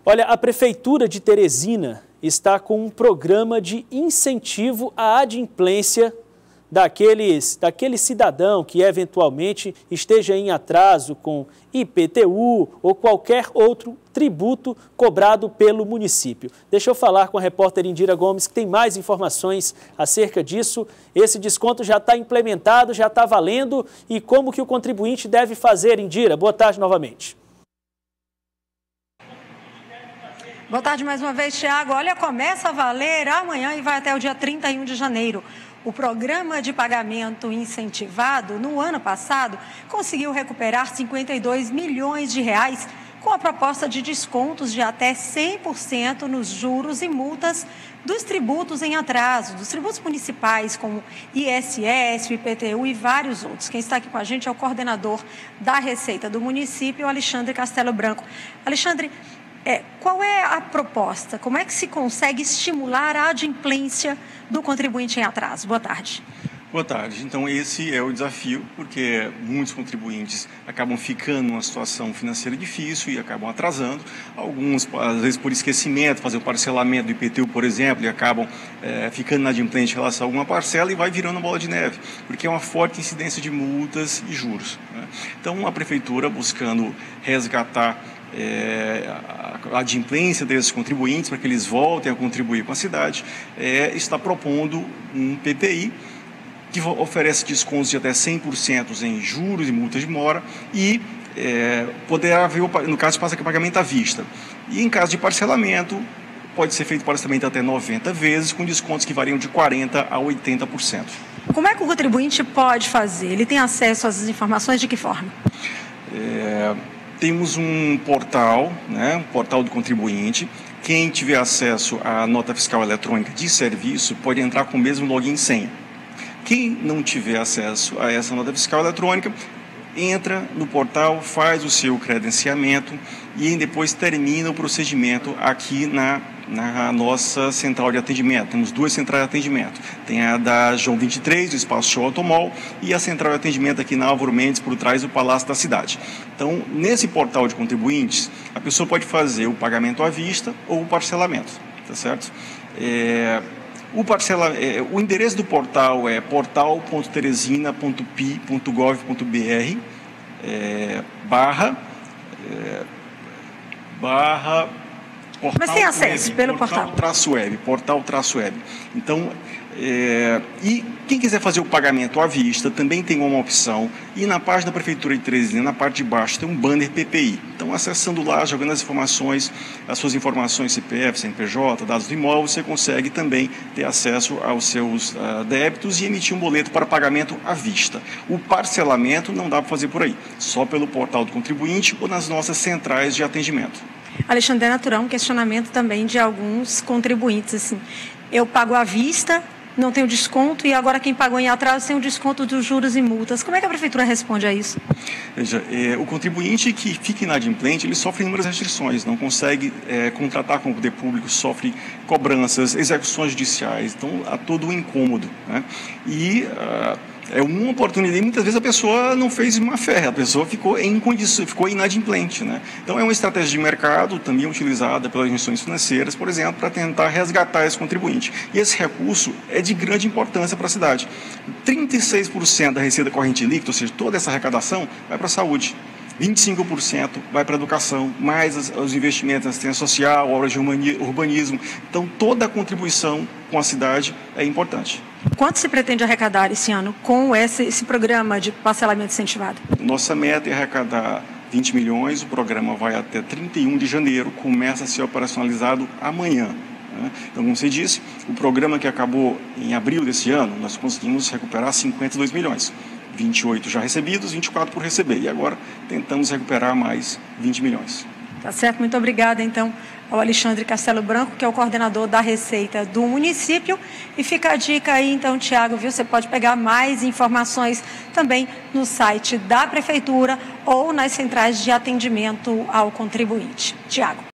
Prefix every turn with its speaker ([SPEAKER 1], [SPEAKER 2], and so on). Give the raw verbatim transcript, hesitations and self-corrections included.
[SPEAKER 1] Olha, a Prefeitura de Teresina está com um programa de incentivo à adimplência daqueles, daquele cidadão que eventualmente esteja em atraso com I P T U ou qualquer outro tributo cobrado pelo município. Deixa eu falar com a repórter Indira Gomes, que tem mais informações acerca disso. Esse desconto já está implementado, já está valendo, e como que o contribuinte deve fazer, Indira? Boa tarde novamente.
[SPEAKER 2] Boa tarde mais uma vez, Tiago. Olha, começa a valer amanhã e vai até o dia trinta e um de janeiro. O programa de pagamento incentivado, no ano passado, conseguiu recuperar cinquenta e dois milhões de reais com a proposta de descontos de até cem por cento nos juros e multas dos tributos em atraso, dos tributos municipais, como I S S, I P T U e vários outros. Quem está aqui com a gente é o coordenador da Receita do município, Alexandre Castelo Branco. Alexandre, É, qual é a proposta? Como é que se consegue estimular a adimplência do contribuinte em atraso? Boa tarde.
[SPEAKER 3] Boa tarde. Então, esse é o desafio, porque muitos contribuintes acabam ficando numa situação financeira difícil e acabam atrasando. Alguns, às vezes, por esquecimento, fazer o parcelamento do I P T U, por exemplo, e acabam é, ficando inadimplentes em relação a alguma parcela e vai virando uma bola de neve, porque é uma forte incidência de multas e juros, né? Então, a Prefeitura, buscando resgatar É, a adimplência desses contribuintes para que eles voltem a contribuir com a cidade, é, está propondo um P P I que oferece descontos de até cem por cento em juros e multas de mora e é, poderá haver, no caso, passa pagamento à vista. E em caso de parcelamento, pode ser feito parcelamento até noventa vezes, com descontos que variam de quarenta por cento a oitenta por cento.
[SPEAKER 2] Como é que o contribuinte pode fazer? Ele tem acesso às informações de que forma?
[SPEAKER 3] É... Temos um portal, né, um portal do contribuinte. Quem tiver acesso à nota fiscal eletrônica de serviço pode entrar com o mesmo login e senha. Quem não tiver acesso a essa nota fiscal eletrônica, entra no portal, faz o seu credenciamento e depois termina o procedimento aqui na, na nossa central de atendimento. Temos duas centrais de atendimento. Tem a da João vinte e três, do Espaço Show Automol, e a central de atendimento aqui na Álvaro Mendes, por trás do Palácio da Cidade. Então, nesse portal de contribuintes, a pessoa pode fazer o pagamento à vista ou o parcelamento, tá certo? É... O, parcela, é, o endereço do portal é portal ponto teresina ponto p i ponto gov ponto b r é, barra é, barra portal.
[SPEAKER 2] Mas tem acesso
[SPEAKER 3] web,
[SPEAKER 2] pelo
[SPEAKER 3] portal.
[SPEAKER 2] portal.
[SPEAKER 3] Traço web, portal traço web. Então, é, e quem quiser fazer o pagamento à vista também tem uma opção. E na página da Prefeitura de Teresina, na parte de baixo, tem um banner P P I. Então, acessando lá, jogando as informações, as suas informações C P F, C N P J, dados do imóvel, você consegue também ter acesso aos seus uh, débitos e emitir um boleto para pagamento à vista. O parcelamento não dá para fazer por aí, só pelo portal do contribuinte ou nas nossas centrais de atendimento.
[SPEAKER 2] Alexandre, é natural um questionamento também de alguns contribuintes, assim, eu pago à vista, não tem o desconto, e agora quem pagou em atraso tem o desconto dos juros e multas. Como é que a Prefeitura responde a isso?
[SPEAKER 3] Veja, é, o contribuinte que fica inadimplente, ele sofre inúmeras restrições, não consegue é, contratar com o poder público, sofre cobranças, execuções judiciais, então há todo um incômodo, né? E uh, é uma oportunidade, muitas vezes a pessoa não fez má fé, a pessoa ficou em condição, ficou inadimplente, né? Então é uma estratégia de mercado também utilizada pelas instituições financeiras, por exemplo, para tentar resgatar esse contribuinte. E esse recurso é de grande importância para a cidade. trinta e seis por cento da receita corrente líquida, ou seja, toda essa arrecadação, vai para a saúde. vinte e cinco por cento vai para a educação, mais os, os investimentos na assistência social, obras de urbanismo. Então, toda a contribuição com a cidade é importante.
[SPEAKER 2] Quanto se pretende arrecadar esse ano com esse, esse programa de parcelamento incentivado?
[SPEAKER 3] Nossa meta é arrecadar vinte milhões, o programa vai até trinta e um de janeiro, começa a ser operacionalizado amanhã. Né? Então, como você disse, o programa que acabou em abril desse ano, nós conseguimos recuperar cinquenta e dois milhões. vinte e oito já recebidos, vinte e quatro por receber. E agora tentamos recuperar mais vinte milhões.
[SPEAKER 2] Tá certo, muito obrigada então ao Alexandre Castelo Branco, que é o coordenador da Receita do município. E fica a dica aí então, Tiago, viu? Você pode pegar mais informações também no site da Prefeitura ou nas centrais de atendimento ao contribuinte. Tiago.